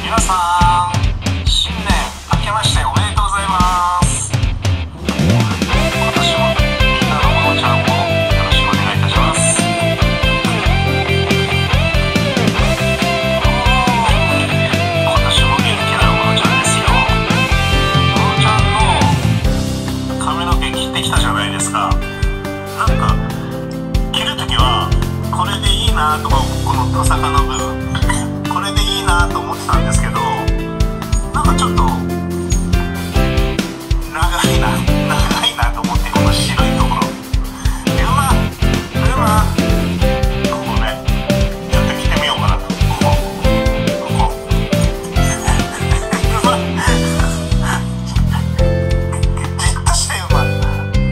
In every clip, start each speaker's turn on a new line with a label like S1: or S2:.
S1: 皆さん、新年明けましておめでとうございます。今年もみんなのこのちゃんをよろしくお願いいたします。今年も元気なこのちゃんですよ。このちゃんの髪の毛切ってきたじゃないですか。なんか切るときはこれでいいなとか、このトサカの部分これでいいなと思ってたんですけど、なんかちょっと長いなと思って、この白いところここね、ちょっと着てみようかな。ここじっとしてちょっとね、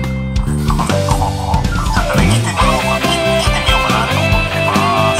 S1: 着てみようかなと思ってます。